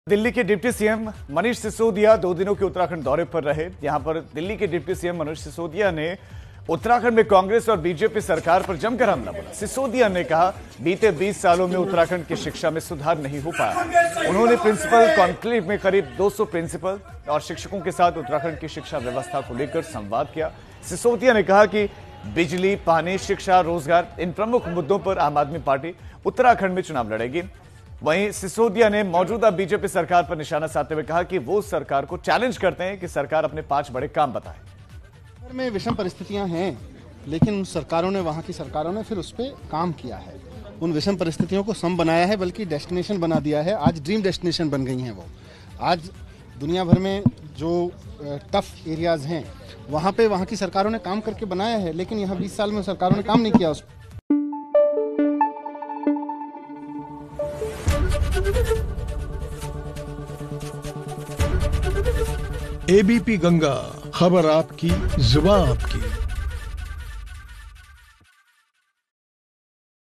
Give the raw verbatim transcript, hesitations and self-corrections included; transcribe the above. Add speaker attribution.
Speaker 1: दिल्ली के deputy CM Manish Sisodia दो दिनों के उत्तराखंड दौरे पर रहे। यहां पर दिल्ली के डिप्टी सीएम मनीष सिसोदिया ने उत्तराखंड में कांग्रेस और बीजेपी सरकार पर जमकर हमला बोला। सिसोदिया ने कहा, बीते बीस सालों में उत्तराखंड की शिक्षा में सुधार नहीं हो पाया। उन्होंने प्रिंसिपल कॉन्क्लेव में करीब दो सौ प्रिंसिपल और शिक्षकों के साथ उत्तराखंड की शिक्षा व्यवस्था को लेकर संवाद किया। सिसोदिया ने कहा कि बिजली, पानी, शिक्षा, रोजगार, इन प्रमुख मुद्दों पर आम आदमी पार्टी उत्तराखंड में चुनाव लड़ेगी। वहीं सिसोदिया ने मौजूदा बीजेपी सरकार पर निशाना साधते हुए कहा कि वो सरकार को चैलेंज करते हैं कि सरकार अपने पांच बड़े काम बताए।
Speaker 2: में विषम परिस्थितियां हैं, लेकिन उन सरकारों ने, वहां की सरकारों ने फिर उस पर काम किया है। उन विषम परिस्थितियों को सम बनाया है, बल्कि डेस्टिनेशन बना दिया है। आज ड्रीम डेस्टिनेशन बन गई हैं वो। आज दुनिया भर में जो टफ एरियाज हैं, वहां पे वहां की सरकारों ने काम करके बनाया है, लेकिन यहाँ बीस साल में सरकारों ने काम नहीं किया उस पर।
Speaker 3: एबीपी गंगा, खबर आपकी, जुबान आपकी।